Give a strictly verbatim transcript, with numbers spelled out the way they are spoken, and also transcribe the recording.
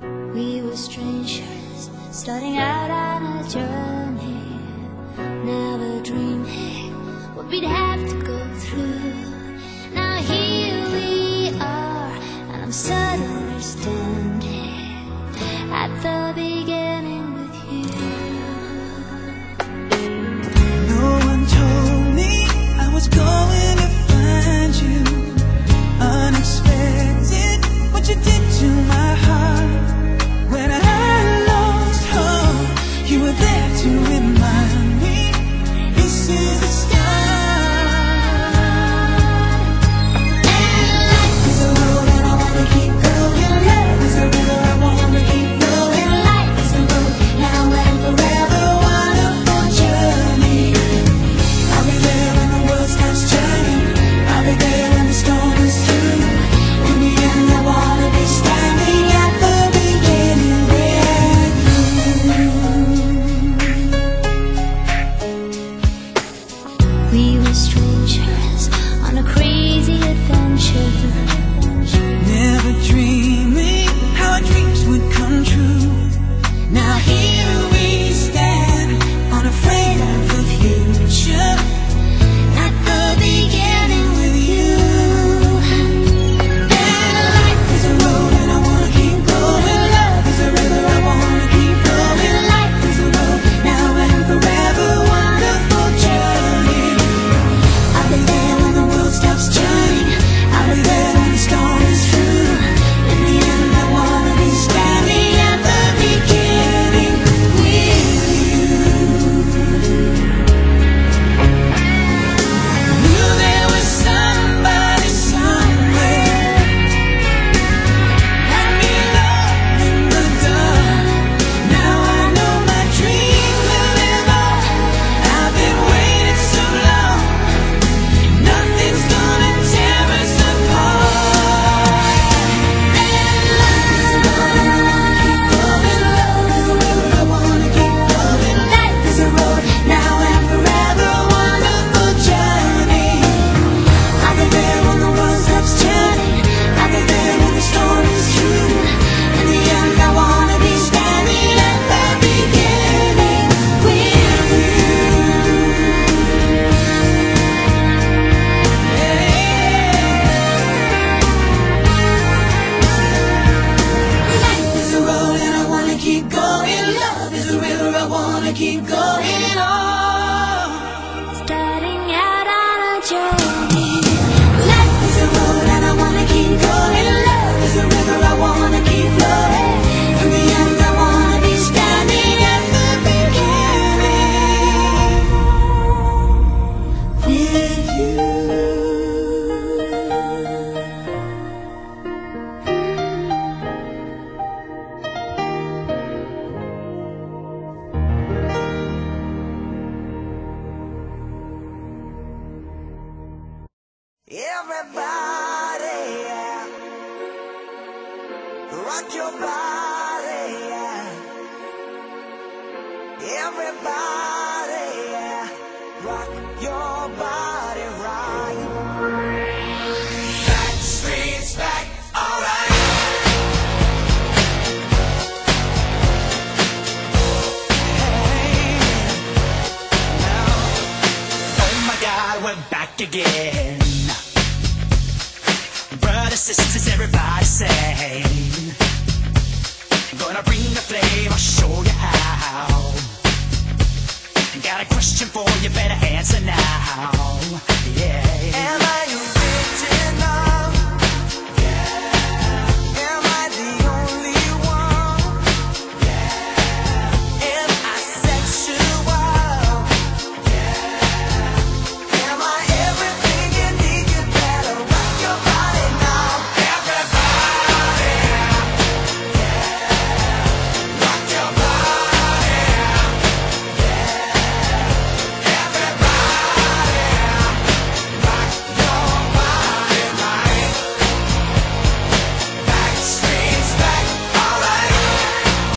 We were strangers, starting out on a journey, never dreaming what we'd have to go through. Now here we are, and I'm suddenly standing at the beginning with you. No one told me I was going to find you. Unexpected, what you did to my heart. When I lost hope, you were there to remind me this is the start. And life is a road and I wanna keep going. Love is a river I wanna keep flowing. Life is a road now and forever, wonderful journey. I'll be there when the world stops turning. I'll be there when the storm is through. In the end, I wanna be standing at the beginning with you. We were strangers on a crazy adventure, Never dreaming how our dreams would come true. Now here we stand, unafraid of the future, at the beginning with you. And life is a road and I wanna keep going. Love is a river I wanna keep flowing. Life is a road now and forever, wonderful journey. I'll be there when the world stops turning. I'll be there when the storm is through. In the end, I wanna be standing at the beginning with you. Knew there was somebody somewhere. Let me love in the dark. Now I know my dream will live on. I've been waiting so long. Nothing's gonna tear us apart. And life is a road and I wanna keep going. Love is a river I wanna keep flowing. Life is a road now and forever, wonderful journey. I'll be there when the world stops turning. I'll be there when the storm is through. In the end, I wanna be standing at the beginning with you. Life is a road and I wanna keep going. Love is a river I wanna keep going on. starting out on a journey. Life is a road and I wanna keep going. Love is a river I wanna keep flowing. In the end, I wanna be standing at the beginning with you. Everybody, yeah. Rock your body, yeah. Everybody, yeah. Rock your body right. Back streets back, alright. Hey, now, oh my God, we're back again. Brothers, sisters, everybody say, gonna bring the flame, I'll show you how. Got a question for you, better answer now. Yeah.